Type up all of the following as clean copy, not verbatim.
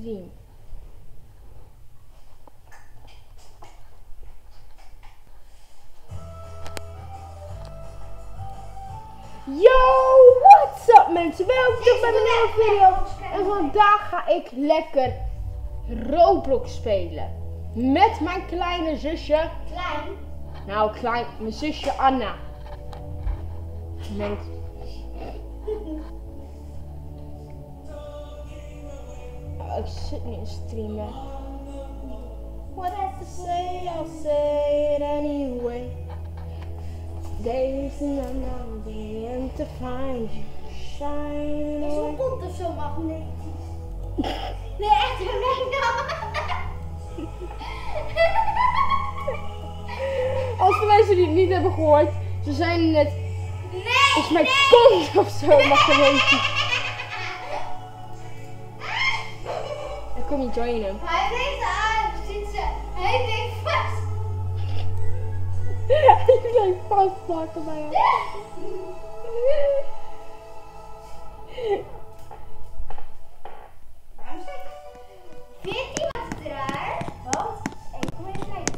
stream. Yo, what's up mensen? Welkom terug bij een nieuwe video. En vandaag ga ik lekker Roblox spelen. Met mijn kleine zusje. Klein? Nou, klein. Mijn zusje Anna. Denk. Oh, ik zit nu in streamen. What I have to say, I'll say it anyway. Days and I'm not being to find you. Shine Is away. mijn kont of zo magnetisch? Nee, echt een Als de mensen die het niet hebben gehoord, ze zijn net. Nee! Is mijn kont of zo magnetisch. Ik kom niet joinen. Hij heeft de aan, ziet ze. Hij heeft vast. Ik blijf vastplakken bij hem. Waarom zeg ik? 14 was het raar. Wat? Ik kom even kijken.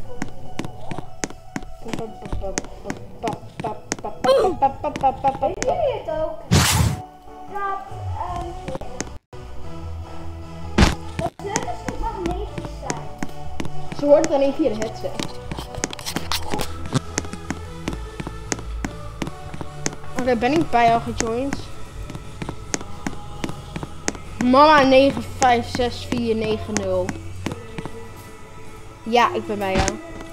Weet jullie het ook? Dat sleutels niet magnetisch zijn. Ze hoort het alleen via de headset. Oké, ben ik bij jou gejoind? Mama 956490. Ja, ik ben bij jou.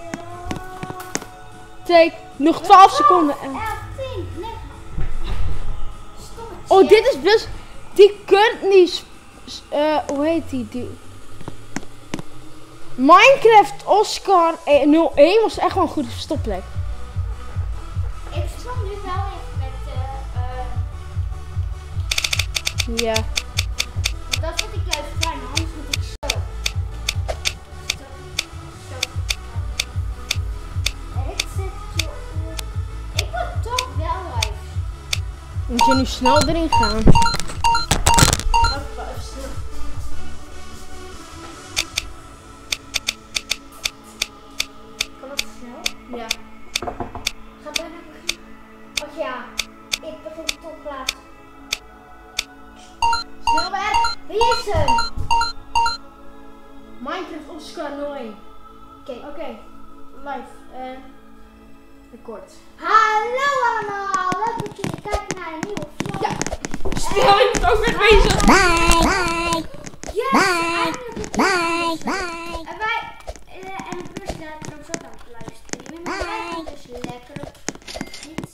Take nog 12 seconden. 11, 10, 9. Stop het. Oh, dit is dus. Die kunt niet. Hoe heet die? Minecraft Oscar 01 was echt wel een goede stopplek. Ik stop nu wel even met Ja. want dat vind ik juist fijn, anders moet ik zo. Zo. Ik word toch wel live. Moet je nu snel erin gaan? Kan dat snel? Ja. Ga bijna beginnen. Och ja, ik begin toch laat. Snel weg! Wie is hem? Minecraft Oscar 01. Oké. Live. Record. Hallo allemaal, leuk dat jullie kijken naar een nieuwe vlog. Ja. Snel, je moet ook weer wezen. Yes, bye. En wij, en de bus daar trouwens ook aan het livestreamen. Maar wij gaan dus lekker iets.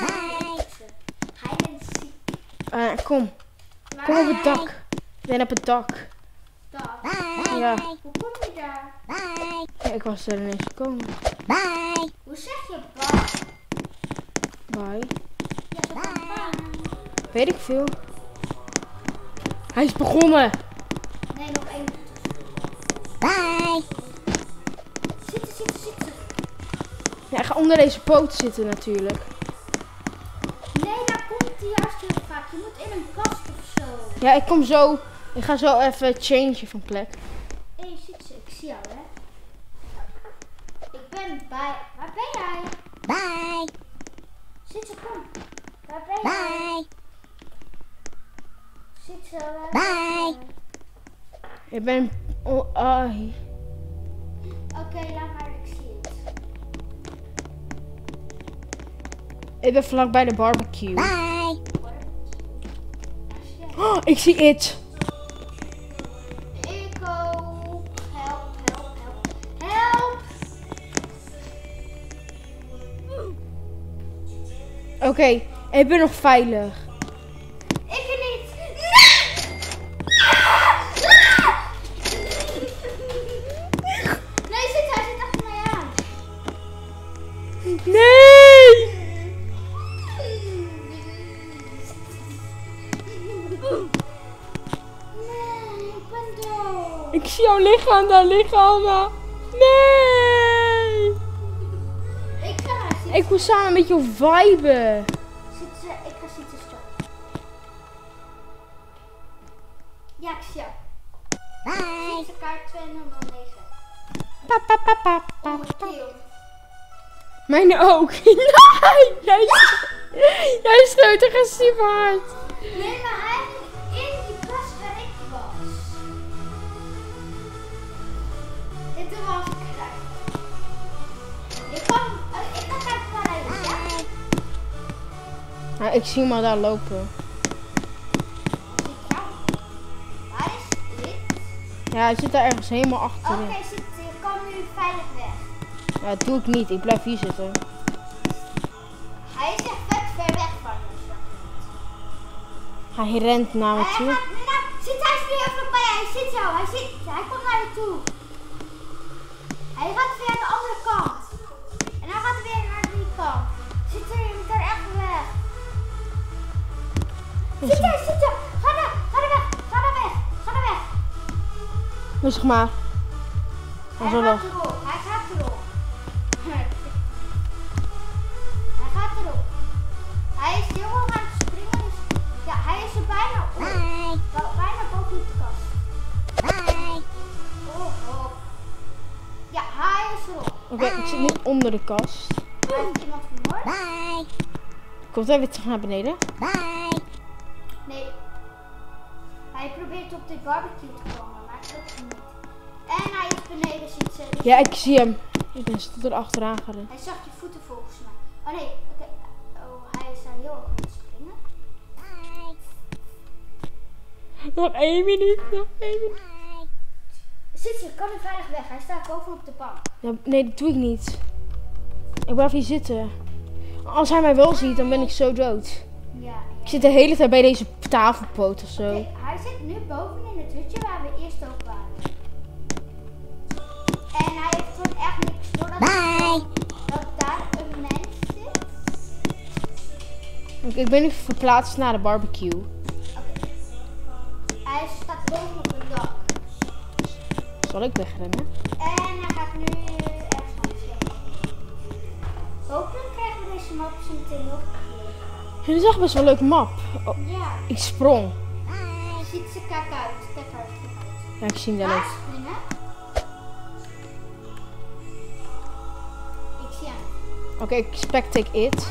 Hide and seek. Kom. Kom op het dak. Ik ben op het dak. Dag. Ja. Hoe kom je daar? Ja, ik was er ineens gekomen. Hoe zeg je bye? Bye. Ja, zo van bye. Weet ik veel. Hij is begonnen. Nee, nog één. Zitten. Ja, ik ga onder deze poot zitten natuurlijk. Nee, daar komt hij juist heel vaak. Je moet in een kast of zo. Ja, ik kom zo. Ik ga zo even changen van plek. Hé, zit ze. Ik zie jou, hè. Ik ben bij... Waar ben jij? Zit ze, kom. Waar ben jij? Zit ze, waar ben jij? Ik ben. Oh, Oké, laat maar. Ik zie het. ik ben vlak bij de barbecue. Hoor. Oh, ik zie it. Ik ook. Help. Oké, ik ben nog veilig. Ik niet. Nee, hij zit achter mij aan. Nee! Nee, ik ben dood. Ik zie jouw lichaam daar liggen, Anna. Nee! Ik ga haar zitten. Ik wil samen met jou viben. Ik ga zitten stoppen. Ja, ik zie jou. Fietsen kaart 2009. Kill. Mijn ook. Nee, jij stoot agressief hard. Nee, maar hij ging in die kast waar ik was. Dit was ik krijg. Ik ga kijken waar hij is, ja? Ja, ik zie hem al daar lopen. Waar is dit? Ja, hij zit daar ergens helemaal achterin. Oké, je kan nu veilig weg. Ja, dat doe ik niet. Ik blijf hier zitten. Hij is echt vet ver weg van je. Hij rent naar me toe. Hij is nu even bij je. Hij zit zo. Hij komt naar je toe. Hij gaat via de andere kant. En dan gaat hij weer naar die kant. Je moet daar echt weg. Zit er. Ga daar weg. Rustig maar. Hij gaat erop. Hij gaat erop. Hij is heel hoog aan het springen. Dus ja, hij is er bijna op. Bijna boven de kast. Oh. Ja, hij is erop. Oké, ik zit nu onder de kast. Hij heeft iemand vermoord. Komt hij weer terug naar beneden? Nee. Hij probeert op de barbecue te komen, maar dat lukt niet. En hij is beneden, ziet ze. Ja, ik zie hem. Ik ben er achteraan gerend. Hij zag je voeten volgens mij. Oh nee, oké. Oh, hij is daar heel erg aan het springen. Nog 1 minuut. Zit je, kan nu veilig weg. Hij staat bovenop de bank. Ja, nee, dat doe ik niet. Ik blijf hier zitten. Als hij mij wel ziet, dan ben ik zo dood. Ja. Ik zit de hele tijd bij deze tafelpoot of zo. Oké, hij zit nu boven in het hutje waar we eerst ook waren. En hij heeft gewoon echt niks door dat daar een mens zit. Ik ben nu verplaatst naar de barbecue. Oké. Hij staat bovenop het dak. Zal ik wegrennen? En hij gaat nu ergens anders heen. Hopelijk krijgen we deze map zo meteen nog een keer. Dit is echt best wel een leuke map. Oh, Ja. ik sprong. Ziet ze, kijk uit. Kijk uit. Ja, ik zie hem daar Waar ook. springen? Ik zie hem. Oké, ik spectate it.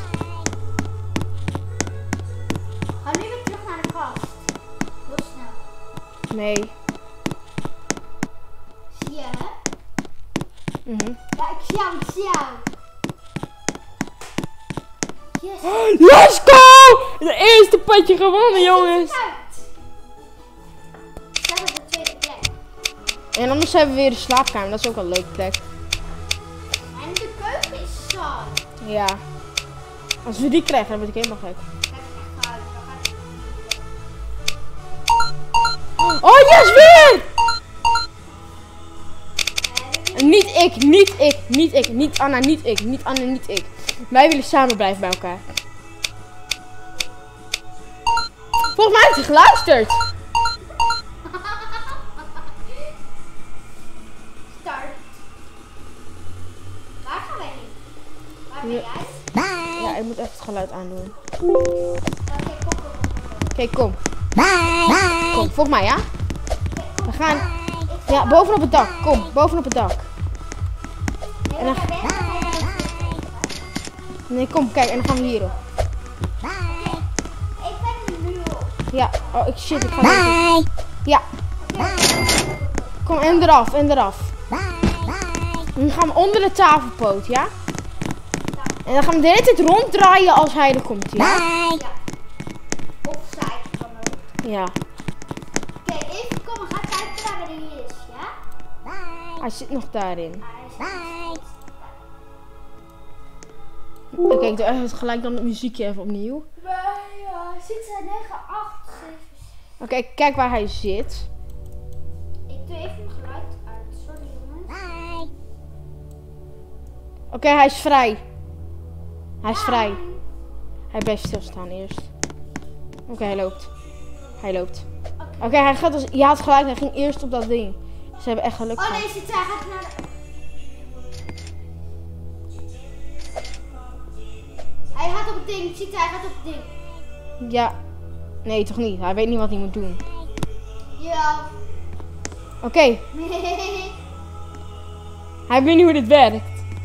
Ga nu weer terug naar de kast. Heel snel. Nee. Zie je hem? Mhm. Ja, ik zie jou. Yes. Let's go! Het eerste potje gewonnen, jongens. Uit. We zijn op de tweede plek. En anders hebben we weer de slaapkamer. Dat is ook een leuke plek. En de keuken is saai. Ja. Als we die krijgen, dan word ik helemaal gek. Kijk echt uit. Oh, yes, weer! En niet Anna, niet ik. Wij willen samen blijven bij elkaar. Volgens mij heeft hij geluisterd. Start. Waar gaan wij heen? Waar ben jij? Ja, ik moet even het geluid aandoen. Oké, Oké, kom. Kom, volg mij, ja? We gaan... Ja, bovenop het dak. Kom, bovenop het dak. En dan gaan we Nee, kom, kijk. En dan gaan we hierop. Ik ben er nu op. Ja. Oh, ik ga weer. Ja. Kom, en eraf, Nu gaan we onder de tafelpoot, ja? En dan gaan we de hele tijd ronddraaien als hij er komt, ja? Ja. Of zij kan ook. Ja. Oké, even komen. Ga kijken waar hij is, ja? Hij zit nog daarin. Hij is Oké, ik doe even gelijk dan het muziekje even opnieuw. Zit zij 9, 8, 7. Oké, kijk waar hij zit. Ik doe even mijn geluid uit. Sorry jongens. Oké, hij is vrij. Hij blijft stilstaan eerst. Oké, hij loopt. Oké, hij gaat als... Je had gelijk, hij ging eerst op dat ding. Ze hebben echt geluk Oh gehad. nee, hij gaat naar de... Hij gaat op het ding. Ziet hij gaat op het ding. Ja. Nee, toch niet. Hij weet niet wat hij moet doen. Ja. Oké. Hij weet niet hoe dit werkt.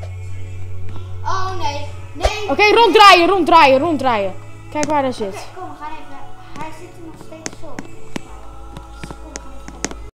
Oh nee. Nee. Oké, ronddraaien. Kijk waar hij zit. Oké, kom, we gaan even. Hij zit er nog steeds op.